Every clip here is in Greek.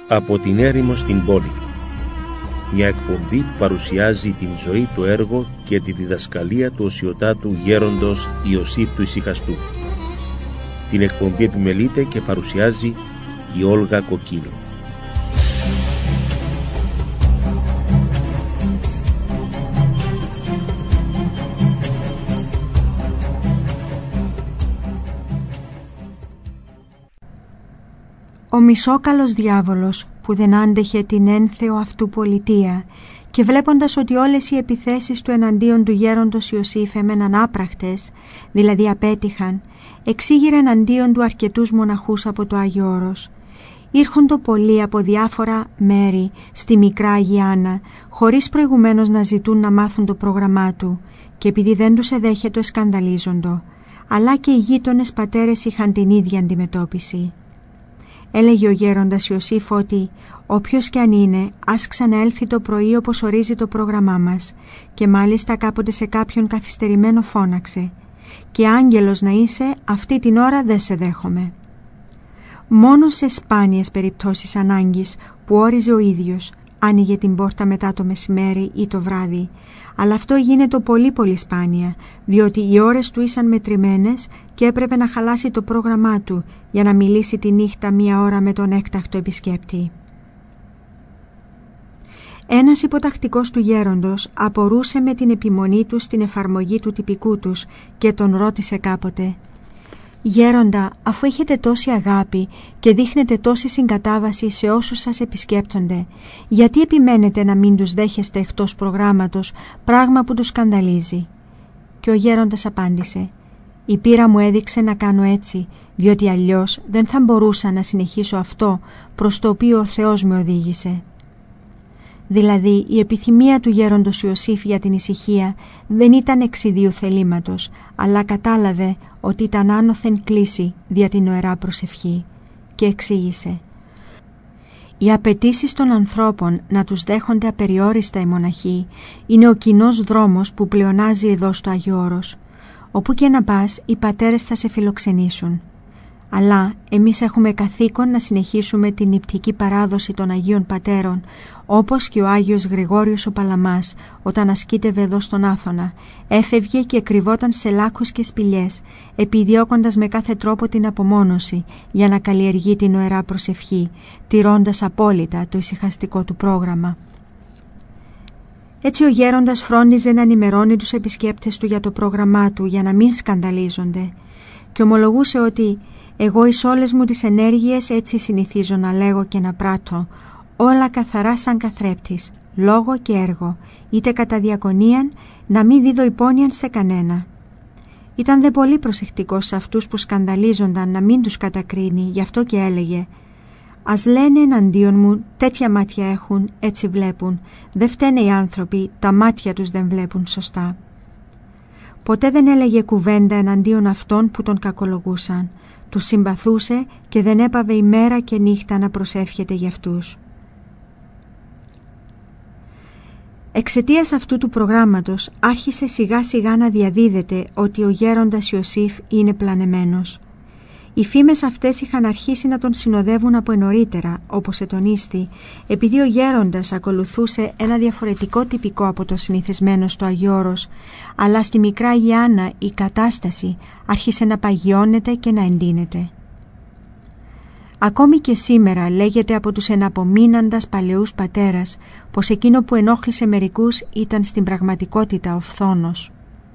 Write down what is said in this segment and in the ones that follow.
Από την έρημο στην πόλη. Μια εκπομπή που παρουσιάζει την ζωή, το έργο και τη διδασκαλία του οσιοτάτου γέροντος Ιωσήφ του Ησυχαστού. Την εκπομπή επιμελείται και παρουσιάζει η Όλγα Κοκκίνου. Ο μισόκαλος διάβολος που δεν άντεχε την ένθεο αυτού πολιτεία και βλέποντας ότι όλες οι επιθέσεις του εναντίον του γέροντος Ιωσήφ έμεναν άπραχτες, δηλαδή απέτυχαν, εξήγηρε εναντίον του αρκετούς μοναχούς από το Άγιο Όρος. Ήρχοντο πολλοί από διάφορα μέρη στη Μικρά Αγιάννα, χωρίς προηγουμένως να ζητούν να μάθουν το πρόγραμμά του, και επειδή δεν τους εδέχετο σκανδαλίζοντο, αλλά και οι γείτονες πατέρες είχαν την ίδια αντιμετώπιση. Έλεγε ο γέροντας Ιωσήφ ότι όποιος κι αν είναι, ας ξαναέλθει το πρωί όπως ορίζει το πρόγραμμά μας, και μάλιστα κάποτε σε κάποιον καθυστερημένο φώναξε, και άγγελος να είσαι, αυτή την ώρα δεν σε δέχομαι. Μόνο σε σπάνιες περιπτώσεις ανάγκης που όριζε ο ίδιος, άνοιγε την πόρτα μετά το μεσημέρι ή το βράδυ, αλλά αυτό γίνεται πολύ σπάνια, διότι οι ώρες του ήσαν μετρημένες και έπρεπε να χαλάσει το πρόγραμμά του για να μιλήσει τη νύχτα 1 ώρα με τον έκτακτο επισκέπτη. Ένας υποτακτικός του γέροντος απορούσε με την επιμονή του στην εφαρμογή του τυπικού τους και τον ρώτησε κάποτε: «Γέροντα, αφού έχετε τόση αγάπη και δείχνετε τόση συγκατάβαση σε όσους σας επισκέπτονται, γιατί επιμένετε να μην τους δέχεστε εκτός προγράμματος, πράγμα που τους σκανδαλίζει?» Και ο γέροντας απάντησε: «Η πείρα μου έδειξε να κάνω έτσι, διότι αλλιώς δεν θα μπορούσα να συνεχίσω αυτό προς το οποίο ο Θεός με οδήγησε». Δηλαδή η επιθυμία του γέροντος Ιωσήφ για την ησυχία δεν ήταν εξ ιδίου θελήματος, αλλά κατάλαβε ότι ήταν άνωθεν κλίση δια την οερά προσευχή, και εξήγησε: «Οι απαιτήσεις των ανθρώπων να τους δέχονται απεριόριστα οι μοναχοί είναι ο κοινός δρόμος που πλεονάζει εδώ στο Άγιο Όρος. Όπου και να πας, οι πατέρες θα σε φιλοξενήσουν. Αλλά εμείς έχουμε καθήκον να συνεχίσουμε την νηπτική παράδοση των Αγίων Πατέρων, όπως και ο Άγιος Γρηγόριος ο Παλαμάς, όταν ασκήτευε εδώ στον Άθωνα, έφευγε και κρυβόταν σε λάκκους και σπηλιές, επιδιώκοντας με κάθε τρόπο την απομόνωση για να καλλιεργεί την οερά προσευχή, τηρώντας απόλυτα το ησυχαστικό του πρόγραμμα. Έτσι ο γέροντας φρόντιζε να ενημερώνει τους επισκέπτες του για το πρόγραμμά του, για να μην σκανδαλίζονται, και ομολογούσε ότι «εγώ εις όλες μου τις ενέργειες έτσι συνηθίζω να λέγω και να πράττω, όλα καθαρά σαν καθρέπτης, λόγο και έργο, είτε κατά διακονίαν, να μην δίδω υπόνοιαν σε κανένα». Ήταν δε πολύ προσεκτικός σε αυτούς που σκανδαλίζονταν να μην τους κατακρίνει, γι' αυτό και έλεγε: «Ας λένε εναντίον μου, τέτοια μάτια έχουν, έτσι βλέπουν, δεν φταίνε οι άνθρωποι, τα μάτια τους δεν βλέπουν σωστά». Ποτέ δεν έλεγε κουβέντα εναντίον αυτών που τον κακολογούσαν. Τους συμπαθούσε και δεν έπαβε ημέρα και νύχτα να προσεύχεται για αυτούς. Εξαιτίας αυτού του προγράμματος άρχισε σιγά σιγά να διαδίδεται ότι ο γέροντας Ιωσήφ είναι πλανεμένος. Οι φήμες αυτές είχαν αρχίσει να τον συνοδεύουν από νωρίτερα, όπως ετονίστη, επειδή ο γέροντας ακολουθούσε ένα διαφορετικό τυπικό από το συνηθισμένο στο Άγιο Όρος, αλλά στη Μικρά Αγιάννα η κατάσταση άρχισε να παγιώνεται και να εντείνεται. Ακόμη και σήμερα λέγεται από τους εναπομείναντας παλαιούς πατέρας πως εκείνο που ενόχλησε μερικούς ήταν στην πραγματικότητα ο φθόνος.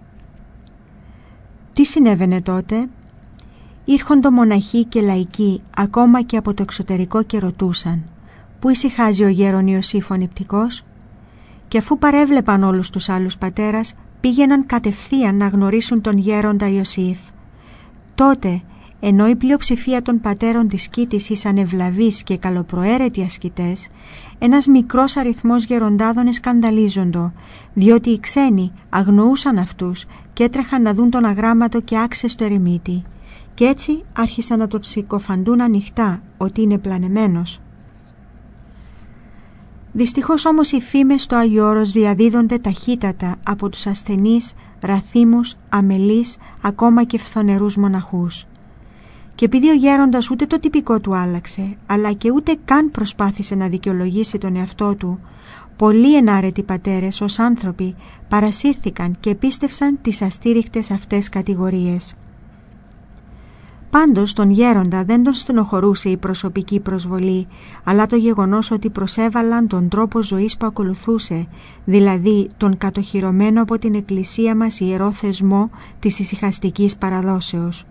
Τι συνέβαινε τότε? Ήρχοντο μοναχοί και λαϊκοί ακόμα και από το εξωτερικό και ρωτούσαν: «Πού ησυχάζει ο γέρον Ιωσήφ ο νηπτικός?» Και αφού παρέβλεπαν όλους τους άλλους πατέρας, πήγαιναν κατευθείαν να γνωρίσουν τον γέροντα Ιωσήφ. Τότε, ενώ η πλειοψηφία των πατέρων της Κήτης ήσαν ευλαβείς και καλοπροαίρετοι ασκητές, ένας μικρός αριθμός γεροντάδων σκανδαλίζοντο, διότι οι ξένοι αγνοούσαν αυτούς και έτρεχαν να δουν τον αγράμματο και άξεστο ερημίτη. Και έτσι άρχισαν να τον συκοφαντούν ανοιχτά ότι είναι πλανεμένος. Δυστυχώς όμως οι φήμες στο Άγιο Όρος διαδίδονται ταχύτατα από τους ασθενείς, ραθύμους, αμελείς, ακόμα και φθονερούς μοναχούς. Και επειδή ο γέροντας ούτε το τυπικό του άλλαξε, αλλά και ούτε καν προσπάθησε να δικαιολογήσει τον εαυτό του, πολλοί ενάρετοι πατέρες ως άνθρωποι παρασύρθηκαν και πίστευσαν τις αστήριχτες αυτές κατηγορίες. Πάντως τον γέροντα δεν τον στενοχωρούσε η προσωπική προσβολή, αλλά το γεγονός ότι προσέβαλαν τον τρόπο ζωής που ακολουθούσε, δηλαδή τον κατοχυρωμένο από την Εκκλησία μας ιερό θεσμό της ησυχαστικής παραδόσεως.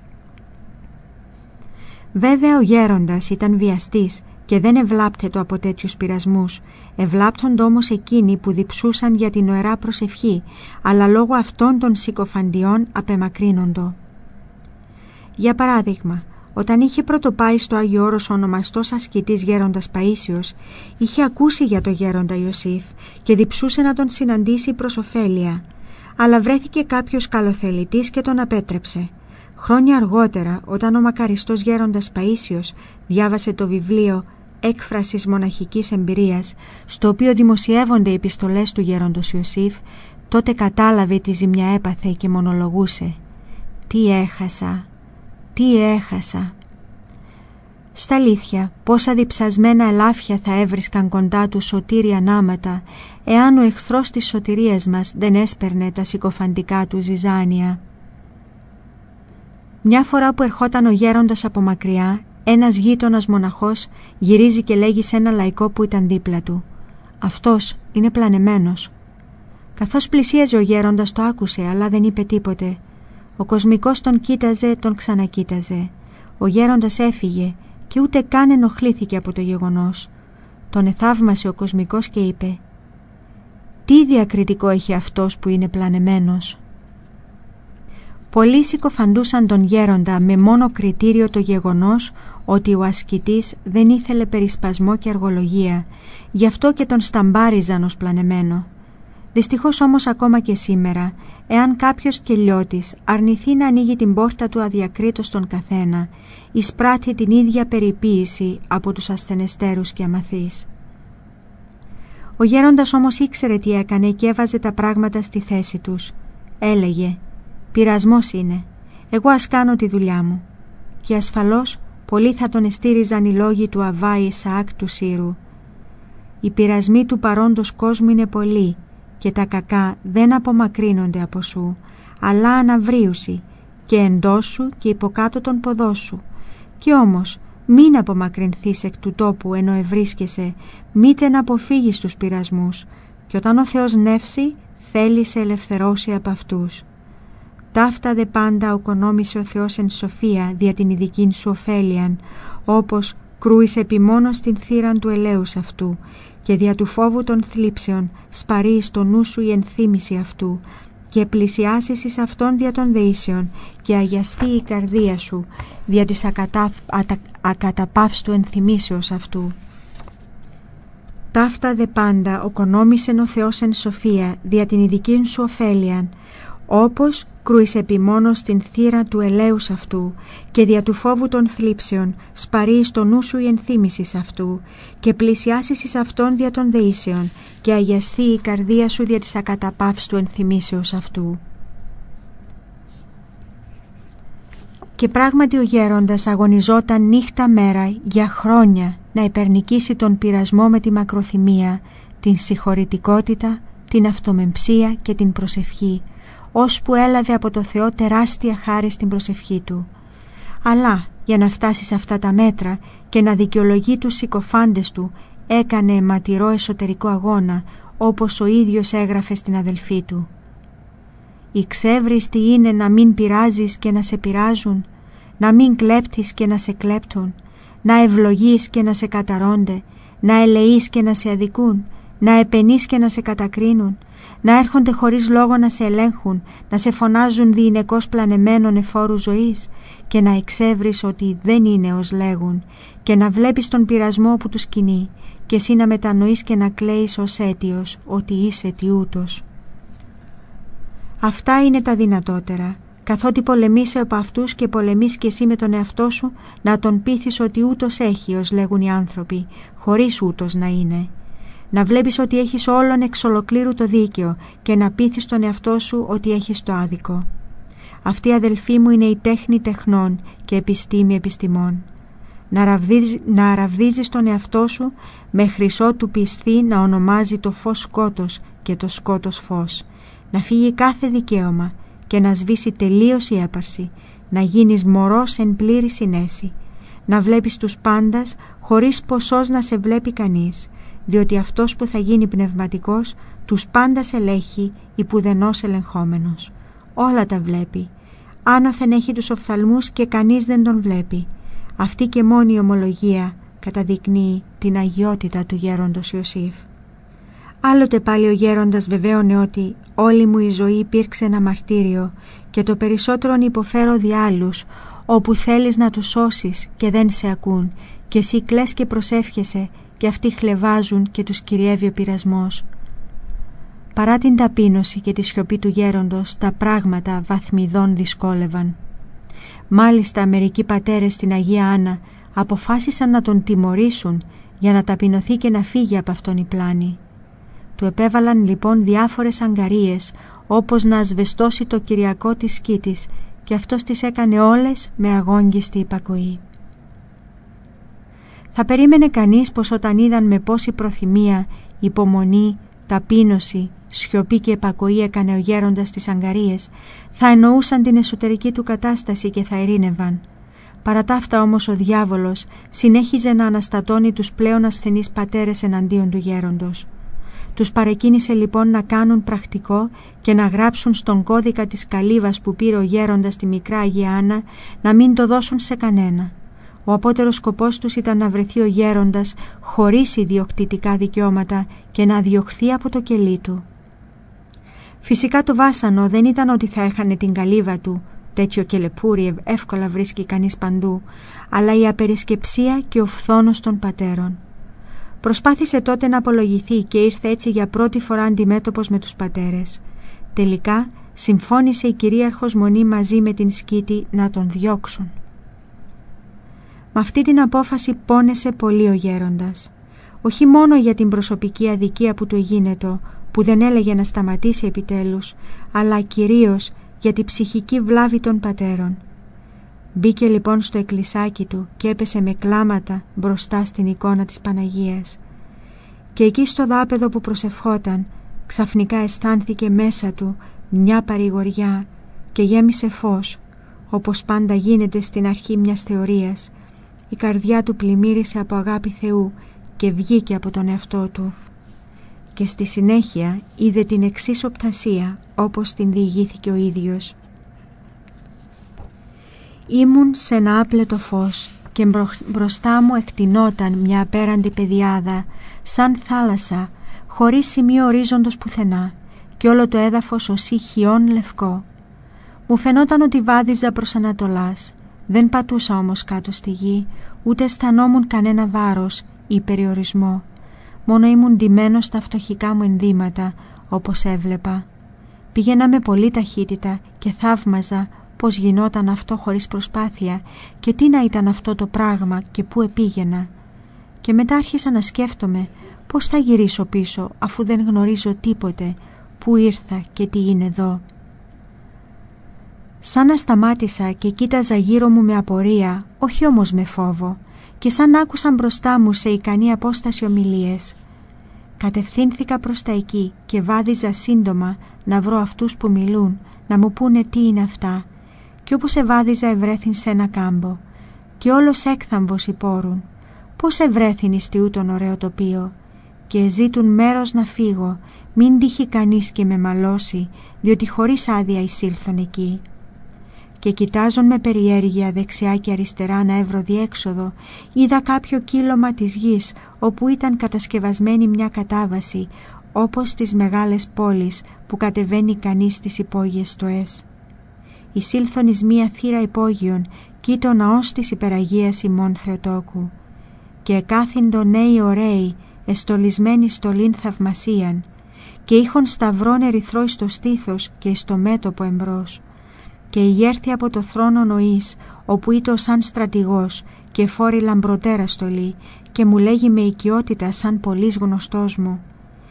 Βέβαια ο γέροντας ήταν βιαστής και δεν ευλάπτετο από τέτοιους πειρασμούς, ευλάπτονται όμως εκείνοι που διψούσαν για την ωερά προσευχή, αλλά λόγω αυτών των συκοφαντιών απεμακρύνοντο. Για παράδειγμα, όταν είχε πρωτοπάει στο Άγιο Όρος ο ονομαστός ασκητής γέροντας Παΐσιος, είχε ακούσει για το γέροντα Ιωσήφ και διψούσε να τον συναντήσει προς ωφέλεια, αλλά βρέθηκε κάποιος καλοθελητής και τον απέτρεψε. Χρόνια αργότερα, όταν ο μακαριστός γέροντας Παΐσιος διάβασε το βιβλίο «Έκφρασης μοναχικής εμπειρίας», στο οποίο δημοσιεύονται οι επιστολές του γέροντος Ιωσήφ, τότε κατάλαβε τι ζημιά έπαθε και μονολογούσε «Τι έχασα, τι έχασα». Στα αλήθεια, πόσα διψασμένα ελάφια θα έβρισκαν κοντά του σωτήρια ανάματα, εάν ο εχθρός της σωτηρίας μας δεν έσπερνε τα συκοφαντικά του ζυζάνια. Μια φορά που ερχόταν ο γέροντας από μακριά, ένας γείτονας μοναχός γυρίζει και λέγει σε ένα λαϊκό που ήταν δίπλα του «Αυτός είναι πλανεμένος». Καθώς πλησίαζε ο γέροντας το άκουσε, αλλά δεν είπε τίποτε. Ο κοσμικός τον κοίταζε, τον ξανακοίταζε. Ο γέροντας έφυγε και ούτε καν ενοχλήθηκε από το γεγονός. Τον εθαύμασε ο κοσμικός και είπε «Τι διακριτικό έχει αυτός που είναι πλανεμένος». Πολλοί συκοφαντούσαν τον γέροντα με μόνο κριτήριο το γεγονός ότι ο ασκητής δεν ήθελε περισπασμό και αργολογία, γι' αυτό και τον σταμπάριζαν ως πλανεμένο. Δυστυχώς όμως ακόμα και σήμερα, εάν κάποιος κελιώτης αρνηθεί να ανοίγει την πόρτα του αδιακρίτως στον καθένα, εισπράττει την ίδια περιποίηση από τους ασθενεστέρους και αμαθείς. Ο γέροντας όμως ήξερε τι έκανε και έβαζε τα πράγματα στη θέση τους. Έλεγε «Πειρασμός είναι, εγώ ας κάνω τη δουλειά μου». Και ασφαλώς πολλοί θα τον εστήριζαν οι λόγοι του Αββά Ισαάκ του Σύρου. «Οι πειρασμοί του παρόντος κόσμου είναι πολλοί και τα κακά δεν απομακρύνονται από σου, αλλά αναβρίουσι και εντός σου και υποκάτω των ποδών σου. Και όμως μην απομακρυνθείς εκ του τόπου ενώ ευρίσκεσαι, μήτε να αποφύγεις τους πειρασμούς, και όταν ο Θεός νεύσει θέλει σε ελευθερώσει από αυτούς. Ταύτα δε πάντα οκονόμησε ο Θεός εν σοφία δια την ειδικήν σου ωφέλιαν, όπως κρούεις επιμόνως την θύραν του ελέους αυτού, και δια του φόβου των θλίψεων σπαρεί στο νου σου η ενθύμηση αυτού, και πλησιάσεις εις αυτόν δια των δεήσεων, και αγιαστεί η καρδία σου δια της ακαταπαύστου ενθυμήσεως αυτού. Ταύτα δε πάντα οκονόμησεν ο Θεός εν σοφία δια την ειδικήν σου ωφέλιαν, όπως κρούεις επιμόνως την θύρα του ελέους αυτού, και δια του φόβου των θλίψεων σπαρεί στο νου σου η ενθύμησης αυτού, και πλησιάσεις εις αυτόν δια των δεήσεων, και αγιαστεί η καρδία σου δια της ακαταπαύστου ενθυμήσεως αυτού. Και πράγματι ο γέροντας αγωνιζόταν νύχτα μέρα για χρόνια να υπερνικήσει τον πειρασμό με τη μακροθυμία, την συγχωρητικότητα, την αυτομεμψία και την προσευχή, ώσπου έλαβε από το Θεό τεράστια χάρη στην προσευχή του. Αλλά για να φτάσει σε αυτά τα μέτρα και να δικαιολογεί τους συκοφάντες του, έκανε αιματηρό εσωτερικό αγώνα, όπως ο ίδιος έγραφε στην αδελφή του. «Ηξεύρεις τι είναι να μην πειράζεις και να σε πειράζουν, να μην κλέπτεις και να σε κλέπτουν, να ευλογείς και να σε καταρώνται, να ελεείς και να σε αδικούν, να επενείς και να σε κατακρίνουν, να έρχονται χωρίς λόγο να σε ελέγχουν, να σε φωνάζουν διηνεκώς πλανεμένων εφόρου ζωής, και να εξεύρεις ότι δεν είναι ως λέγουν, και να βλέπεις τον πειρασμό που τους κινεί, και εσύ να μετανοείς και να κλαίεις ως αίτιος ότι είσαι τιούτος». Αυτά είναι τα δυνατότερα, καθότι πολεμήσε από αυτούς και πολεμείς και εσύ με τον εαυτό σου, να τον πείθεις ότι ούτως έχει ως λέγουν οι άνθρωποι, χωρίς ούτως να είναι. Να βλέπεις ότι έχεις όλον εξ ολοκλήρου το δίκαιο και να πείθεις τον εαυτό σου ότι έχεις το άδικο. Αυτή, αδελφοί μου, είναι η τέχνη τεχνών και επιστήμη επιστημών. Να ραβδίζεις τον εαυτό σου μέχρι ότου πιστεί να ονομάζει το φως σκότος και το σκότος φως, να φύγει κάθε δικαίωμα και να σβήσει τελείως η έπαρση, να γίνεις μωρός εν πλήρη συνέση, να βλέπεις τους πάντας χωρίς ποσός να σε βλέπει κανείς, διότι αυτός που θα γίνει πνευματικός τους πάντας ελέγχει υπουδενός ελεγχόμενος. Όλα τα βλέπει. Άνωθεν έχει τους οφθαλμούς και κανείς δεν τον βλέπει. Αυτή και μόνη η ομολογία καταδεικνύει την αγιότητα του γέροντος Ιωσήφ. Άλλοτε πάλι ο γέροντας βεβαίωνε ότι όλη μου η ζωή υπήρξε ένα μαρτύριο και το περισσότερον υποφέρω δι' άλλους, όπου θέλεις να τους σώσεις και δεν σε ακούν και εσύ κλαις και προσεύχεσαι και αυτοί χλευάζουν και τους κυριεύει ο πειρασμός. Παρά την ταπείνωση και τη σιωπή του γέροντος, τα πράγματα βαθμιδών δυσκόλευαν. Μάλιστα μερικοί πατέρες στην Αγία Άννα αποφάσισαν να τον τιμωρήσουν για να ταπεινωθεί και να φύγει από αυτόν η πλάνη. Του επέβαλαν λοιπόν διάφορες αγκαρίες, όπως να ασβεστώσει το κυριακό της σκήτης, και αυτός τις έκανε όλες με αγόγγιστη υπακοή. Θα περίμενε κανείς πως όταν είδαν με πόση προθυμία, υπομονή, ταπείνωση, σιωπή και επακοή έκανε ο γέροντας τις αγκαρίες, θα εννοούσαν την εσωτερική του κατάσταση και θα ειρήνευαν. Παρά τα αυτά όμως ο διάβολος συνέχιζε να αναστατώνει τους πλέον ασθενείς πατέρες εναντίον του γέροντος. Τους παρεκκίνησε λοιπόν να κάνουν πρακτικό και να γράψουν στον κώδικα της καλύβας που πήρε ο γέροντας στη μικρά Αγία Άννα να μην το δώσουν σε κανένα. Ο απότερος σκοπός τους ήταν να βρεθεί ο γέροντας χωρίς ιδιοκτητικά δικαιώματα και να διωχθεί από το κελί του. Φυσικά το βάσανο δεν ήταν ότι θα έχανε την καλύβα του, τέτοιο κελεπούρι εύκολα βρίσκει κανείς παντού, αλλά η απερισκεψία και ο φθόνος των πατέρων. Προσπάθησε τότε να απολογηθεί και ήρθε έτσι για πρώτη φορά αντιμέτωπος με τους πατέρες. Τελικά συμφώνησε η κυρίαρχος μονή μαζί με την σκήτη να τον διώξουν. Με αυτή την απόφαση πόνεσε πολύ ο γέροντας. Όχι μόνο για την προσωπική αδικία που του εγίνετο, που δεν έλεγε να σταματήσει επιτέλους, αλλά κυρίως για την ψυχική βλάβη των πατέρων. Μπήκε λοιπόν στο εκκλησάκι του και έπεσε με κλάματα μπροστά στην εικόνα της Παναγίας. Και εκεί στο δάπεδο που προσευχόταν, ξαφνικά αισθάνθηκε μέσα του μια παρηγοριά και γέμισε φως, όπως πάντα γίνεται στην αρχή μιας θεωρίας. Η καρδιά του πλημμύρισε από αγάπη Θεού και βγήκε από τον εαυτό του. Και στη συνέχεια είδε την εξής οπτασία όπως την διηγήθηκε ο ίδιος. Ήμουν σε ένα άπλετο φως και μπροστά μου εκτινόταν μια απέραντη πεδιάδα, σαν θάλασσα, χωρίς σημείο ορίζοντος πουθενά, και όλο το έδαφος ως χιόν λευκό. Μου φαινόταν ότι βάδιζα προς Ανατολάς. Δεν πατούσα όμως κάτω στη γη, ούτε αισθανόμουν κανένα βάρος ή περιορισμό. Μόνο ήμουν ντυμένος στα φτωχικά μου ενδύματα, όπως έβλεπα. Πήγαινα με πολύ ταχύτητα και θαύμαζα πώς γινόταν αυτό χωρίς προσπάθεια και τι να ήταν αυτό το πράγμα και πού επήγαινα. Και μετά άρχισα να σκέφτομαι πώς θα γυρίσω πίσω αφού δεν γνωρίζω τίποτε, πού ήρθα και τι είναι εδώ. Σαν να σταμάτησα και κοίταζα γύρω μου με απορία, όχι όμως με φόβο, και σαν άκουσαν μπροστά μου σε ικανή απόσταση ομιλίες. Κατευθύνθηκα προς τα εκεί και βάδιζα σύντομα να βρω αυτούς που μιλούν, να μου πούνε τι είναι αυτά, και όπως εβάδιζα ευρέθην σε ένα κάμπο, και όλος έκθαμβος υπόρουν. Πώς ευρέθην εις τιούτον ωραίο τοπίο, και ζήτουν μέρος να φύγω, μην τύχει κανείς και με μαλώσει, διότι χωρίς άδεια εισήλθον εκεί. Και κοιτάζον με περιέργεια δεξιά και αριστερά να έβρω διέξοδο, είδα κάποιο κύλωμα της γης, όπου ήταν κατασκευασμένη μια κατάβαση, όπως στις μεγάλες πόλεις που κατεβαίνει κανείς στις υπόγειες στοές. Εισήλθον εις μία θύρα υπόγειων, κι το ναός της υπεραγίας ημών Θεοτόκου. Και εκάθυντο νέοι ωραίοι, εστολισμένοι στολήν θαυμασίαν, και είχον σταυρόν ερυθρό εις το στήθος και εις το μέτωπο εμπρός. Και ηγέρθη από το θρόνο Νοής, όπου ήτο σαν στρατηγός και φόρη λαμπροτέρα στολή, και μου λέγει με οικειότητα σαν πολύς γνωστός μου.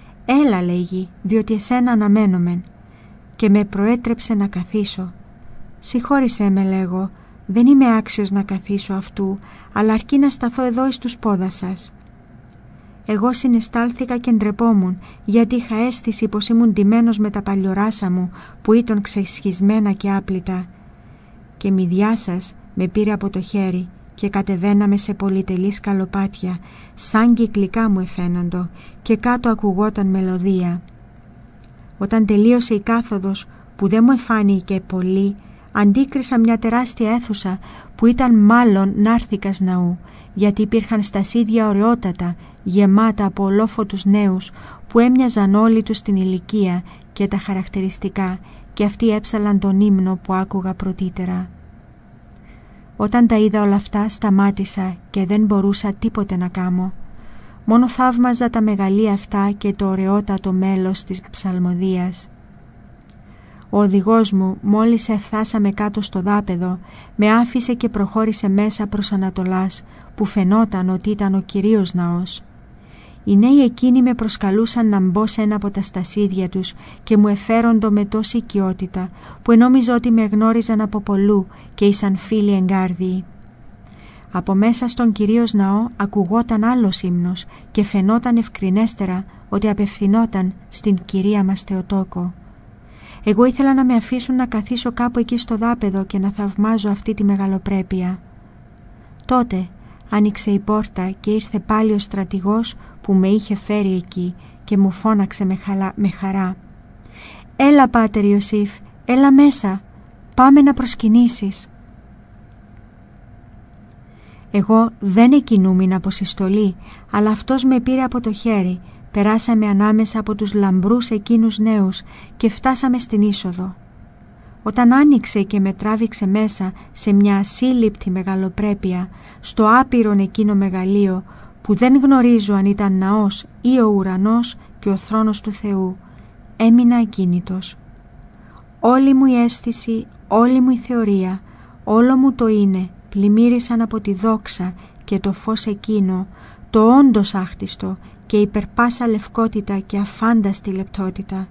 «Έλα», λέγει, «διότι εσένα αναμένομεν», και με προέτρεψε να καθίσω. «Συγχώρησέ με», λέγω, «δεν είμαι άξιος να καθίσω αυτού, αλλά αρκεί να σταθώ εδώ εις τους πόδας σας». Εγώ συναισθάλθηκα και ντρεπόμουν, γιατί είχα αίσθηση πως ήμουν ντυμένος με τα παλιοράσα μου που ήταν ξεσχισμένα και άπλυτα. Και μηδιά σας με πήρε από το χέρι και κατεβαίναμε σε πολυτελή σκαλοπάτια, σαν κυκλικά μου εφαίνοντο, και κάτω ακουγόταν μελωδία. Όταν τελείωσε η κάθοδος, που δεν μου εφάνηκε πολύ, αντίκρισα μια τεράστια αίθουσα που ήταν μάλλον νάρθηκας ναού, γιατί υπήρχαν στασίδια ωραιότατα, γεμάτα από ολόφωτους νέους που έμοιαζαν όλοι τους την ηλικία και τα χαρακτηριστικά, και αυτοί έψαλαν τον ύμνο που άκουγα πρωτήτερα. Όταν τα είδα όλα αυτά, σταμάτησα και δεν μπορούσα τίποτε να κάμω. Μόνο θαύμαζα τα μεγαλεία αυτά και το ωραιότατο μέλος της ψαλμοδίας. Ο οδηγός μου, μόλις εφτάσαμε κάτω στο δάπεδο, με άφησε και προχώρησε μέσα προς Ανατολάς, που φαινόταν ότι ήταν ο κυρίως ναός. Οι νέοι εκείνοι με προσκαλούσαν να μπω σε ένα από τα στασίδια τους και μου εφέροντο με τόση οικειότητα, που ενόμιζα ότι με γνώριζαν από πολλού και ήσαν φίλοι εγκάρδιοι. Από μέσα στον κυρίως ναό ακουγόταν άλλος ύμνος και φαινόταν ευκρινέστερα ότι απευθυνόταν στην κυρία μας Θεοτόκο. Εγώ ήθελα να με αφήσουν να καθίσω κάπου εκεί στο δάπεδο και να θαυμάζω αυτή τη μεγαλοπρέπεια. Τότε άνοιξε η πόρτα και ήρθε πάλι ο στρατηγός που με είχε φέρει εκεί και μου φώναξε με χαρά. «Έλα, Πάτερ Ιωσήφ, έλα μέσα, πάμε να προσκυνήσεις». Εγώ δεν εκκινούμην από συστολή, αλλά αυτός με πήρε από το χέρι. Περάσαμε ανάμεσα από τους λαμπρούς εκείνους νέους και φτάσαμε στην είσοδο. Όταν άνοιξε και με τράβηξε μέσα σε μια ασύλληπτη μεγαλοπρέπεια, στο άπειρον εκείνο μεγαλείο, που δεν γνωρίζω αν ήταν ναός ή ο ουρανός και ο θρόνος του Θεού, έμεινα ακίνητος. Όλη μου η αίσθηση, όλη μου η θεωρία, όλο μου το είναι πλημμύρισαν από τη δόξα και το φως εκείνο, το όντως άχτιστο και υπερπάσα λευκότητα και αφάνταστη λεπτότητα.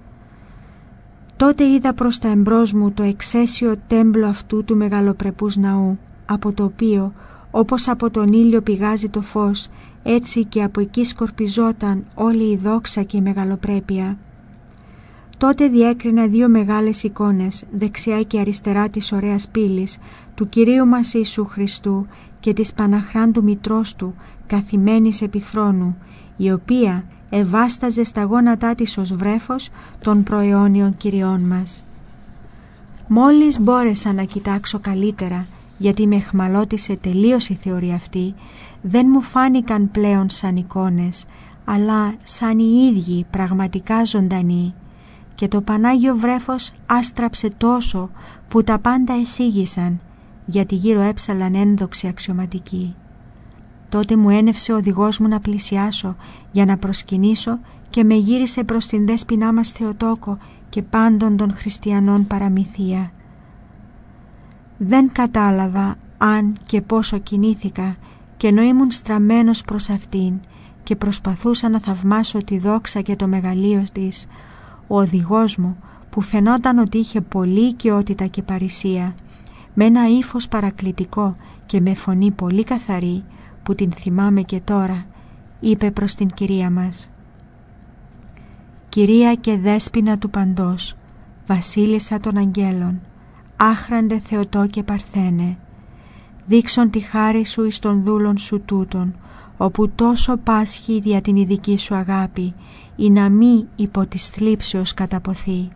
Τότε είδα προς τα εμπρός μου το εξαίσιο τέμπλο αυτού του μεγαλοπρεπούς ναού, από το οποίο, όπως από τον ήλιο πηγάζει το φως, έτσι και από εκεί σκορπιζόταν όλη η δόξα και η μεγαλοπρέπεια. Τότε διέκρινα δύο μεγάλες εικόνες, δεξιά και αριστερά της ωραίας πύλης, του Κυρίου μας Ιησού Χριστού και της Παναχράντου Μητρός Του, καθημένης επί θρόνου, η οποία ευάσταζε στα γόνατά της ως βρέφος των προαιώνιων Κυριών μας. Μόλις μπόρεσα να κοιτάξω καλύτερα, γιατί με εχμαλώτησε τελείως η θεωρία αυτή, δεν μου φάνηκαν πλέον σαν εικόνες, αλλά σαν οι ίδιοι πραγματικά ζωντανοί, και το Πανάγιο Βρέφος άστραψε τόσο που τα πάντα εσύγησαν, γιατί γύρω έψαλαν ένδοξοι αξιωματικοί. Τότε μου ένευσε ο οδηγός μου να πλησιάσω για να προσκυνήσω και με γύρισε προς την δέσποινά μας Θεοτόκο και πάντων των χριστιανών παραμυθία. Δεν κατάλαβα αν και πόσο κινήθηκα, και ενώ ήμουν στραμμένος προς αυτήν και προσπαθούσα να θαυμάσω τη δόξα και το μεγαλείο της, ο οδηγός μου, που φαινόταν ότι είχε πολλή οικειότητα και παρησία, με ένα ύφος παρακλητικό και με φωνή πολύ καθαρή, που την θυμάμαι και τώρα, είπε προς την Κυρία μας: «Κυρία και δέσποινα του παντός, βασίλισσα των αγγέλων, άχραντε Θεοτόκε Παρθένε, δείξον τη χάρη σου εις των δούλων σου τούτων, όπου τόσο πάσχει δια την ειδική σου αγάπη, ή να μη υπό της θλίψεως καταποθεί».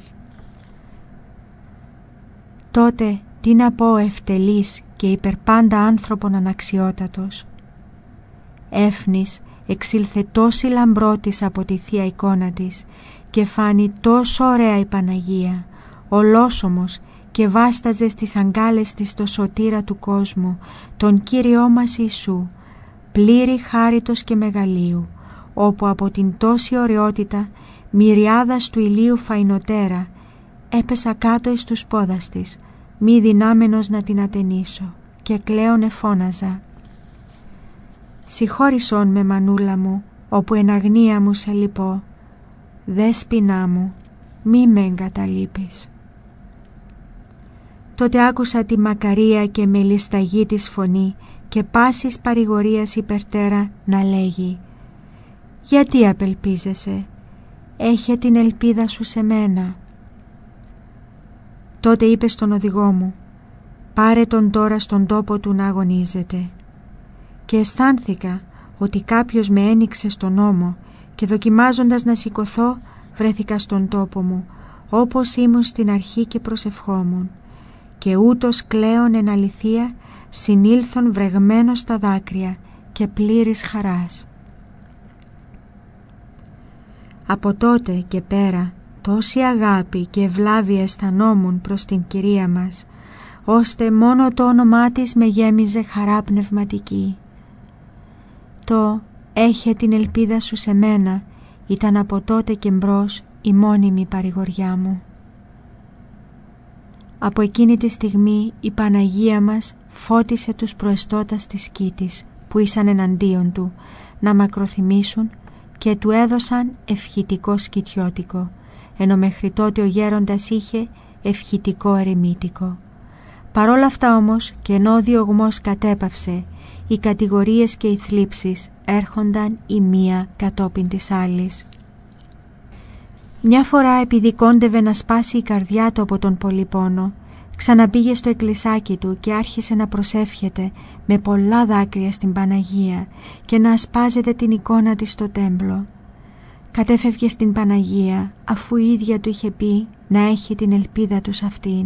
Τότε τι να πω ευτελής και υπερπάντα άνθρωπον αναξιότατος. Έφνης εξήλθε τόση λαμπρότης από τη Θεία εικόνα της και φάνει τόσο ωραία η Παναγία, ολόσωμος, και βάσταζε στις αγκάλες της το σωτήρα του κόσμου, τον Κύριό μας Ιησού, πλήρη χάριτος και μεγαλείου, όπου από την τόση ωραιότητα μυριάδας του ηλίου φαϊνοτέρα έπεσα κάτω εις τους πόδας της, μη δυνάμενος να την ατενίσω, και κλαίον εφώναζα: «Συγχώρησόν με, μανούλα μου, όπου εν αγνία μου σε λυπώ, δέσποινά μου, μη με εγκαταλείπεις». Τότε άκουσα τη μακαρία και μελισταγή της φωνή και πάσης παρηγορίας υπερτέρα να λέγει «Γιατί απελπίζεσαι, έχε την ελπίδα σου σε μένα». Τότε είπε στον οδηγό μου «Πάρε τον τώρα στον τόπο του να αγωνίζεται». Και αισθάνθηκα ότι κάποιος με ένοιξε στον ώμο και δοκιμάζοντας να σηκωθώ βρέθηκα στον τόπο μου όπως ήμουν στην αρχή και προσευχόμουν, και ούτως κλαίων εν αληθεία συνήλθον βρεγμένος στα δάκρυα και πλήρης χαράς. Από τότε και πέρα τόση αγάπη και ευλάβεια αισθανόμουν προς την Κυρία μας, ώστε μόνο το όνομά της με γέμιζε χαρά πνευματική. Το «Έχε την ελπίδα σου σε μένα» ήταν από τότε και μπρος η μόνιμη παρηγοριά μου. Από εκείνη τη στιγμή η Παναγία μας φώτισε τους προεστώτας της Κήτης που ήσαν εναντίον του να μακροθυμήσουν και του έδωσαν ευχητικό σκητιώτικο, ενώ μέχρι τότε ο γέροντας είχε ευχητικό ερημίτικο. Παρόλα αυτά όμως, και ενώ ο διωγμός κατέπαυσε, οι κατηγορίες και οι θλίψεις έρχονταν η μία κατόπιν της άλλης. Μια φορά, επειδή κόντευε να σπάσει η καρδιά του από τον πολύ πόνο, ξαναπήγε στο εκκλησάκι του και άρχισε να προσεύχεται με πολλά δάκρυα στην Παναγία και να ασπάζεται την εικόνα της στο τέμπλο. Κατέφευγε στην Παναγία, αφού η ίδια του είχε πει να έχει την ελπίδα του σε αυτήν.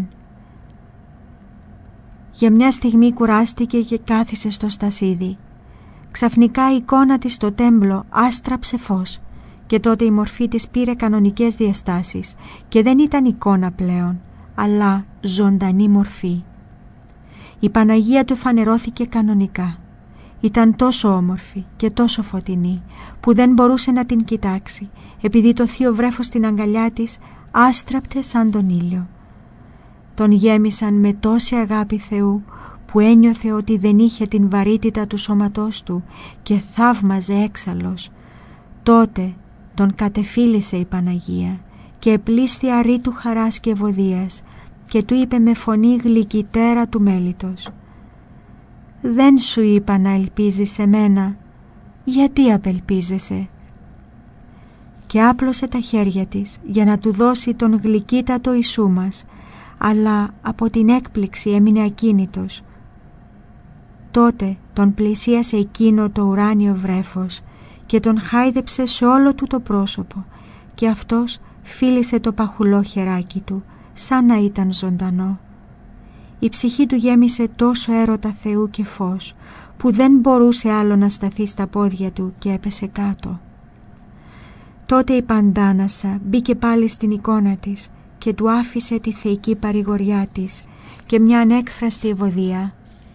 Για μια στιγμή κουράστηκε και κάθισε στο στασίδι. Ξαφνικά η εικόνα της στο τέμπλο άστραψε φως και τότε η μορφή της πήρε κανονικές διαστάσεις και δεν ήταν εικόνα πλέον, αλλά ζωντανή μορφή. Η Παναγία του φανερώθηκε κανονικά. Ήταν τόσο όμορφη και τόσο φωτεινή που δεν μπορούσε να την κοιτάξει, επειδή το θείο βρέφος στην αγκαλιά της άστραπτε σαν τον ήλιο. Τον γέμισαν με τόση αγάπη Θεού που ένιωθε ότι δεν είχε την βαρύτητα του σώματός του και θαύμαζε έξαλλος. Τότε τον κατεφίλησε η Παναγία και επλήσθη αρήτου χαράς και ευωδίας και του είπε με φωνή γλυκυτέρα του μέλιτος «Δεν σου είπα να ελπίζεις σε μένα, γιατί απελπίζεσαι?» Και άπλωσε τα χέρια της για να του δώσει τον γλυκύτατο Ιησού μας, αλλά από την έκπληξη έμεινε ακίνητος. Τότε τον πλησίασε εκείνο το ουράνιο βρέφος και τον χάιδεψε σε όλο του το πρόσωπο και αυτός φίλησε το παχουλό χεράκι του σαν να ήταν ζωντανό. Η ψυχή του γέμισε τόσο έρωτα Θεού και φως που δεν μπορούσε άλλο να σταθεί στα πόδια του και έπεσε κάτω. Τότε η Παντάνασα μπήκε πάλι στην εικόνα της και του άφησε τη θεϊκή παρηγοριά της και μια ανέκφραστη ευωδία.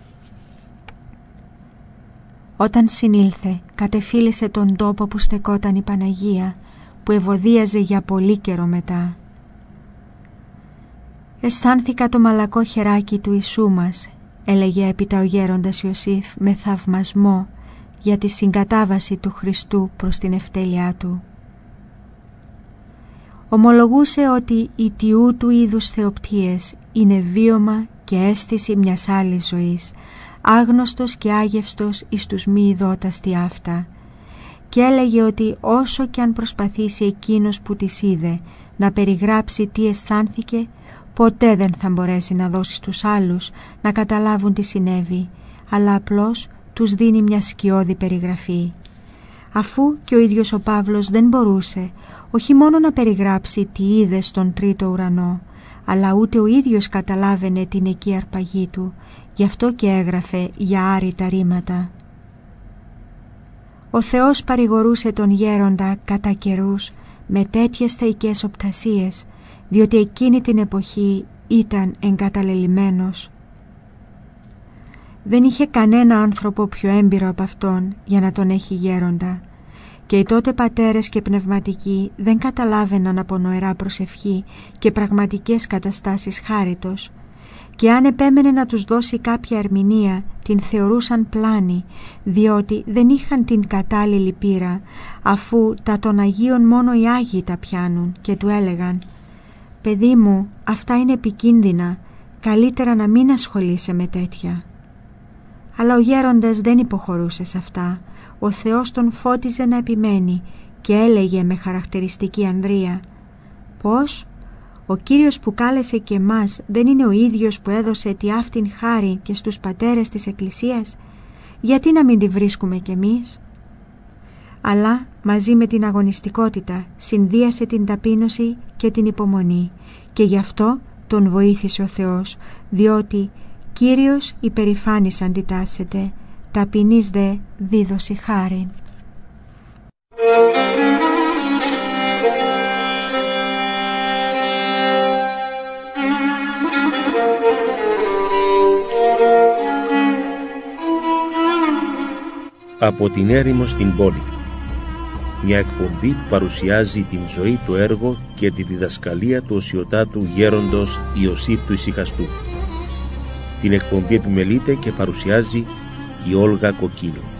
Όταν συνήλθε, κατεφίλησε τον τόπο που στεκόταν η Παναγία, που ευωδίαζε για πολύ καιρό μετά. «Αισθάνθηκα το μαλακό χεράκι του Ιησού μας», έλεγε έπειτα ο γέροντας Ιωσήφ με θαυμασμό για τη συγκατάβαση του Χριστού προς την ευτέλειά του. Ομολογούσε ότι οι τιού του είδους θεοπτίες είναι βίωμα και αίσθηση μιας άλλης ζωής, άγνωστος και άγευστος εις τους μη ειδότας τι αυτά, και έλεγε ότι όσο και αν προσπαθήσει εκείνος που τις είδε να περιγράψει τι αισθάνθηκε, ποτέ δεν θα μπορέσει να δώσει στους άλλους να καταλάβουν τι συνέβη, αλλά απλώς τους δίνει μια σκιώδη περιγραφή. Αφού και ο ίδιος ο Παύλος δεν μπορούσε όχι μόνο να περιγράψει τι είδε στον τρίτο ουρανό, αλλά ούτε ο ίδιος καταλάβαινε την εκεί αρπαγή του, γι' αυτό και έγραφε για άρρητα ρήματα. Ο Θεός παρηγορούσε τον γέροντα κατά καιρούς με τέτοιες θεϊκές οπτασίες, διότι εκείνη την εποχή ήταν εγκαταλελειμμένος. Δεν είχε κανένα άνθρωπο πιο έμπειρο από αυτόν για να τον έχει γέροντα, και οι τότε πατέρες και πνευματικοί δεν καταλάβαιναν από νοερά προσευχή και πραγματικές καταστάσεις χάριτος, και αν επέμενε να τους δώσει κάποια ερμηνεία την θεωρούσαν πλάνη, διότι δεν είχαν την κατάλληλη πείρα, αφού τα των Αγίων μόνο οι Άγιοι τα πιάνουν, και του έλεγαν «Παιδί μου, αυτά είναι επικίνδυνα, καλύτερα να μην ασχολείσαι με τέτοια. Αλλά ο γέροντας δεν υποχωρούσε σε αυτά. Ο Θεός τον φώτιζε να επιμένει και έλεγε με χαρακτηριστική ανδρεία: «Πώς? Ο Κύριος που κάλεσε και εμάς δεν είναι ο ίδιος που έδωσε τη αυτήν χάρη και στους πατέρες της Εκκλησίας? Γιατί να μην τη βρίσκουμε κι εμείς?» Αλλά μαζί με την αγωνιστικότητα συνδύασε την ταπείνωση και την υπομονή, και γι' αυτό τον βοήθησε ο Θεός, διότι «Κύριος υπερηφάνης αντιτάσσεται, ταπεινής δε δίδωση χάριν». Από την έρημο στην πόλη. Μια εκπομπή που παρουσιάζει την ζωή, το έργο και τη διδασκαλία του οσιοτάτου γέροντος Ιωσήφ του Ησυχαστού. Την εκπομπή επιμελείται και παρουσιάζει η Όλγα Κοκκίνου.